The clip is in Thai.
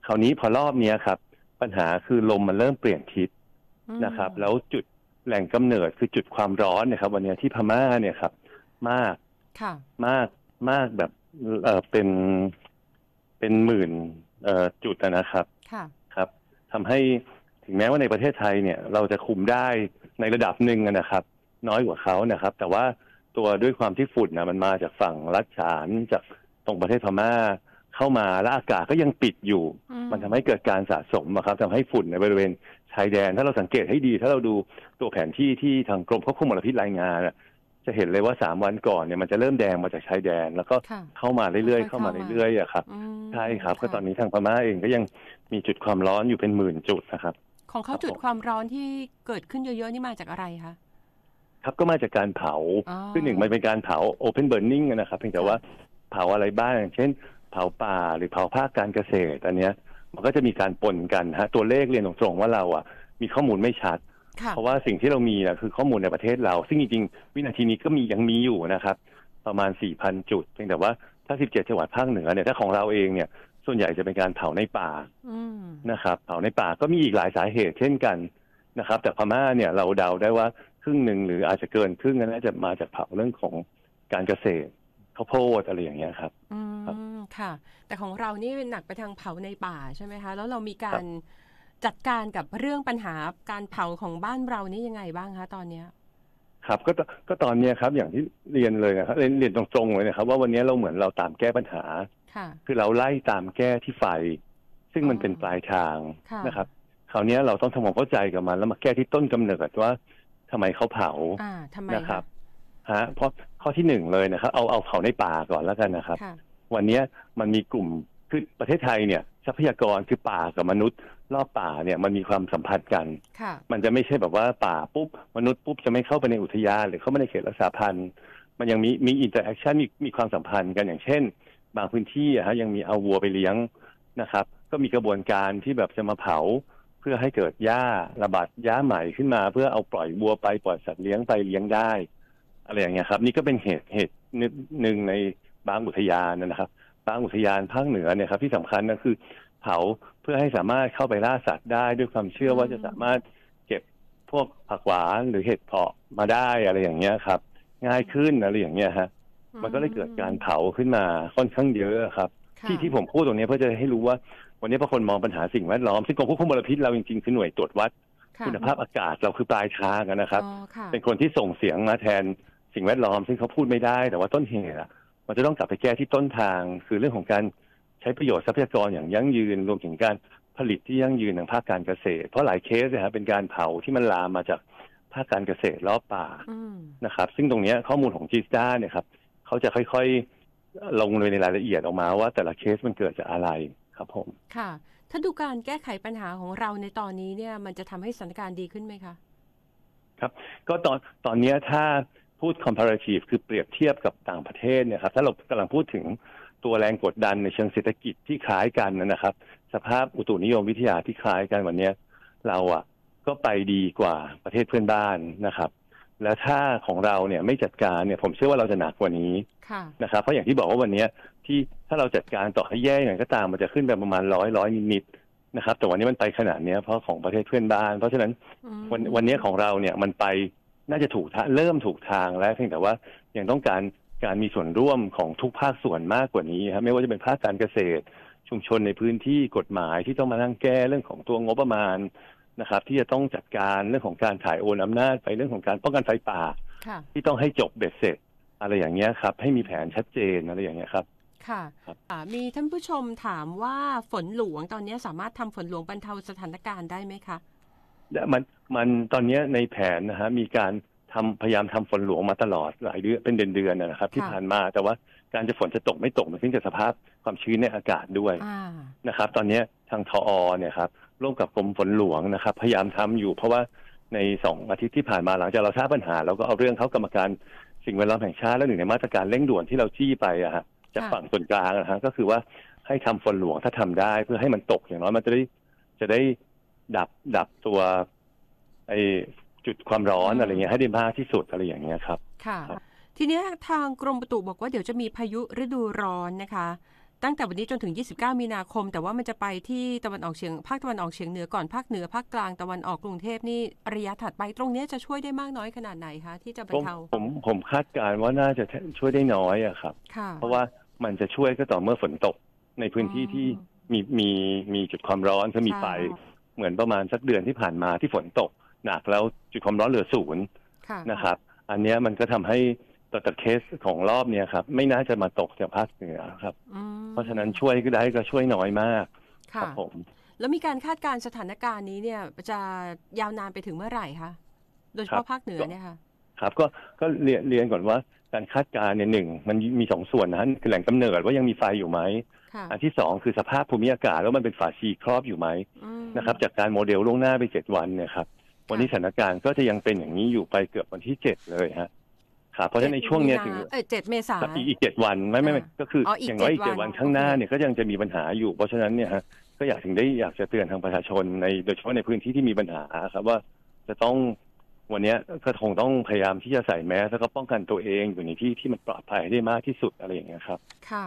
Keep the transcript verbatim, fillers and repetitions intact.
คราวนี้พอรอบนี้ครับปัญหาคือลมมันเริ่มเปลี่ยนทิศนะครับแล้วจุดแหล่งกำเนิดคือจุดความร้อนเนี่ยครับวันนี้ที่พม่าเนี่ยครับมากมากมากแบบเออเป็นเป็นหมื่นเอ่อจุดนะครับครับทำให้ถึงแม้ว่าในประเทศไทยเนี่ยเราจะคุมได้ในระดับหนึ่งนะครับน้อยกว่าเขานะครับแต่ว่าตัวด้วยความที่ฝุ่นนะมันมาจากฝั่งลัดฉานจากตรงประเทศพม่าเข้ามาแล้วอากาศก็ยังปิดอยู่มันทำให้เกิดการสะสมครับทำให้ฝุ่นในบริเวณชายแดนถ้าเราสังเกตให้ดีถ้าเราดูตัวแผนที่ที่ทางกรมควบคุมมลพิษรายงานจะเห็นเลยว่าสามวันก่อนเนี่ยมันจะเริ่มแดงมาจากชายแดนแล้วก็เข้ามาเรื่อยๆเข้ามาเรื่อยๆอะครับใช่ครับก็ตอนนี้ทางพม่าเองก็ยังมีจุดความร้อนอยู่เป็นหมื่นจุดนะครับของเขาจุดความร้อนที่เกิดขึ้นเยอะๆนี่มาจากอะไรคะครับก็มาจากการเผาคือหนึ่งมันเป็นการเผา open burning นะครับเพียงแต่ว่าเผาอะไรบ้างเช่นเผาป่าหรือเผาภาคการเกษตรอันเนี้ยมันก็จะมีการปนกันฮะตัวเลขเรียนตรงๆว่าเราอ่ะมีข้อมูลไม่ชัดเพราะว่าสิ่งที่เรามีนะคือข้อมูลในประเทศเราซึ่งจริงๆวินาทีนี้ก็มียังมีอยู่นะครับประมาณ สี่พัน จุดเพียงแต่ว่าถ้าสิบเจ็ดจังหวัดภาคเหนือเนี่ยถ้าของเราเองเนี่ยส่วนใหญ่จะเป็นการเผาในป่านะครับเผาในป่าก็มีอีกหลายสาเหตุเช่นกันนะครับแต่พม่าเนี่ยเราเดาได้ว่าครึ่งหนึ่งหรืออาจจะเกินครึ่งน่าจะมาจากเผาเรื่องของการเกษตรข้าวโพดอะไรอย่างเงี้ยครับอืมค่ะแต่ของเรานี่เป็นหนักไปทางเผาในป่าใช่ไหมคะแล้วเรามีการจัดการกับเรื่องปัญหาการเผาของบ้านเรานี่ยังไงบ้างคะตอนเนี้ยครับก็ก็ตอนนี้ครับอย่างที่เรียนเลยนะครับเรียนเรียนตรงๆเลยนะครับว่าวันนี้เราเหมือนเราตามแก้ปัญหาคือเราไล่ตามแก้ที่ไฟซึ่งมันเป็นปลายทางนะครับคราวนี้เราต้องทำความเข้าใจกับมันแล้วมาแก้ที่ต้นกำเนิดว่าทำไมเขาเผานะครับฮะเพราะข้อที่หนึ่งเลยนะครับเอาเอาเผาในป่าก่อนแล้วกันนะครับวันนี้มันมีกลุ่มคือประเทศไทยเนี่ยทรัพยากรคือป่ากับมนุษย์รอบป่าเนี่ยมันมีความสัมพันธ์กันมันจะไม่ใช่แบบว่าป่าปุ๊บมนุษย์ปุ๊บจะไม่เข้าไปในอุทยานหรือเข้ามาในเขตรักษาพันธุ์มันยังมีมีอินเตอร์แอคชั่นมีมีความสัมพันธ์กันอย่างเช่นบางพื้นที่อะฮะยังมีเอาวัวไปเลี้ยงนะครับก็มีกระบวนการที่แบบจะมาเผาเพื่อให้เกิดหญ้าระบาดหญ้าใหม่ขึ้นมาเพื่อเอาปล่อยวัวไปปล่อยสัตว์เลี้ยงไปเลี้ยงได้อะไรอย่างเงี้ยครับนี่ก็เป็นเหตุเหตุหนึ่งในบางอุทยานนะครับบางอุทยานภาคเหนือเนี่ยครับที่สำคัญก็คือเผาเพื่อให้สามารถเข้าไปล่าสัตว์ได้ด้วยความเชื่อว่าจะสามารถเก็บพวกผักหวานหรือเห็ดเผาะมาได้อะไรอย่างเงี้ยครับง่ายขึ้นอะไรอย่างเงี้ยฮะมันก็เลยเกิดการเผาขึ้นมาค่อนข้างเยอะครับที่ที่ผมพูดตรงนี้เพื่อจะให้รู้ว่าวันนี้พอคนมองปัญหาสิ่งแวดล้อมซึ่งกรมควบคุมมลพิษเราจริงๆคือหน่วยตรวจวัดคุณภาพอากาศเราคือปลายทางนะครับเป็นคนที่ส่งเสียงมาแทนสิ่งแวดล้อมซึ่งเขาพูดไม่ได้แต่ว่าต้นเหตุมันจะต้องกลับไปแก้ที่ต้นทางคือเรื่องของการใช้ประโยชน์ทรัพยากรอย่างยั่งยืนรวมถึงการผลิตที่ยั่งยืนทางภาคการเกษตรเพราะหลายเคสนะครับเป็นการเผาที่มันลามมาจากภาคการเกษตรรอบป่านะครับซึ่งตรงนี้ข้อมูลของจิสดาเนี่ยครับเขาจะค่อยๆลงเลยในรายละเอียดออกมาว่าแต่ละเคสมันเกิดจากอะไรครับผมค่ะถ้าดูการแก้ไขปัญหาของเราในตอนนี้เนี่ยมันจะทำให้สถานการณ์ดีขึ้นไหมคะครับก็ตอนตอนนี้ถ้าพูด comparative คือเปรียบเทียบกับต่างประเทศเนี่ยครับถ้าเรากำลังพูดถึงตัวแรงกดดันในเชิงเศรษฐกิจที่คล้ายกันนะครับสภาพอุตุนิยมวิทยาที่คล้ายกันวันนี้เราอ่ะก็ไปดีกว่าประเทศเพื่อนบ้านนะครับแล้วถ้าของเราเนี่ยไม่จัดการเนี่ยผมเชื่อว่าเราจะหนักกว่านี้นะครับเพราะอย่างที่บอกว่าวันนี้ที่ถ้าเราจัดการต่อให้แย่อย่างไรก็ตามมันจะขึ้นไปประมาณร้อยร้อยนิดๆนะครับแต่วันนี้มันไปขนาดนี้เพราะของประเทศเพื่อนบ้านเพราะฉะนั้นวันวันนี้ของเราเนี่ยมันไปน่าจะถูกเริ่มถูกทางแล้วเพียงแต่ว่ายังต้องการการมีส่วนร่วมของทุกภาคส่วนมากกว่านี้ครับไม่ว่าจะเป็นภาคการเกษตรชุมชนในพื้นที่กฎหมายที่ต้องมานั่งแก้เรื่องของตัวงบประมาณนะครับที่จะต้องจัดการเรื่องของการถ่ายโอนอำนาจไปเรื่องของการป้องกันไฟป่าที่ต้องให้จบเบ็ดเสร็จอะไรอย่างเงี้ยครับให้มีแผนชัดเจนอะไรอย่างเงี้ยครับค่ะมีท่านผู้ชมถามว่าฝนหลวงตอนนี้สามารถทำฝนหลวงบรรเทาสถานการณ์ได้ไหมคะมันมันตอนนี้ในแผนนะฮะมีการทำพยายามทำฝนหลวงมาตลอดหลายเดือนเป็นเดือนๆนะครับที่ผ่านมาแต่ว่าการจะฝนจะตกไม่ตกมันขึ้นกับสภาพความชื้นในอากาศด้วยนะครับตอนนี้ทางทอเนี่ยครับร่วมกับกรมฝนหลวงนะครับพยายามทำอยู่เพราะว่าในสองอาทิตย์ที่ผ่านมาหลังจากเราทราบปัญหาเราก็เอาเรื่องเข้ากรรมการสิ่งแวดล้อมแห่งชาติและหนึ่งในมาตรการเร่งด่วนที่เราจี้ไปอะฮะจากฝั่งส่วนกลางนะฮะก็คือว่าให้ทำฝนหลวงถ้าทำได้เพื่อให้มันตกอย่างน้อยมันจะได้จะได้ดับดับตัวไอจุดความร้อนอะไรเงี้ยให้ได้มากที่สุดอะไรอย่างเงี้ยครับค่ะทีนี้ทางกรมอุตุบอกว่าเดี๋ยวจะมีพายุฤดูร้อนนะคะตั้งแต่วันนี้จนถึงยี่สิบเก้ามีนาคมแต่ว่ามันจะไปที่ตะวันออกเฉียงภาคตะวันออกเฉียงเหนือก่อนภาคเหนือภาคกลางตะวันออกกรุงเทพนี่ระยะถัดไปตรงนี้จะช่วยได้มากน้อยขนาดไหนคะที่จะบรรเทาผมผมคาดการณ์ว่าน่าจะช่วยได้น้อยอะครับเพราะว่ามันจะช่วยก็ต่อเมื่อฝนตกในพื้นที่ที่มีมีมีจุดความร้อนก็มีไฟเหมือนประมาณสักเดือนที่ผ่านมาที่ฝนตกหนักแล้วจุดความร้อนเหลือศูนย์นะครับอันนี้มันก็ทำให้แต่เคสของรอบเนี้ยครับไม่น่าจะมาตกจากภาคเหนือครับเพราะฉะนั้นช่วยก็ได้ก็ช่วยน้อยมากครับผมแล้วมีการคาดการณ์สถานการณ์นี้เนี่ยจะยาวนานไปถึงเมื่อไหร่คะโดยเฉพาะภาคเหนือเนี่ยค่ะครับก็ก็เรียนเรียนก่อนว่าการคาดการณ์เนี่ยหนึ่งมันมีสองส่วนนะคือแหล่งกำเนิดว่ายังมีไฟอยู่ไหมอันที่สองคือสภาพภูมิอากาศแล้วมันเป็นฝาชีครอบอยู่ไหมนะครับจากการโมเดลล่วงหน้าไปเจ็ดวันเนี่ยครับวันนี้สถานการณ์ก็จะยังเป็นอย่างนี้อยู่ไปเกือบวันที่เจ็ดเลยฮะครับเพราะฉะนั้นในช่วงนี้ถึงเออเจ็ดเมษายนอีกเจ็ดวันไม่ไม่ก็คืออย่างน้อยอีกเจ็ดวันข้างหน้าเนี่ยก็ยังจะมีปัญหาอยู่เพราะฉะนั้นเนี่ยฮะก็อยากถึงได้อยากจะเตือนทางประชาชนในโดยเฉพาะในพื้นที่ที่มีปัญหาครับว่าจะต้องวันนี้ก็คงต้องพยายามที่จะใส่แมสแล้วก็ป้องกันตัวเองอยู่ในที่ที่มันปลอดภัยได้มากที่สุดอะไรอย่างเงี้ยครับ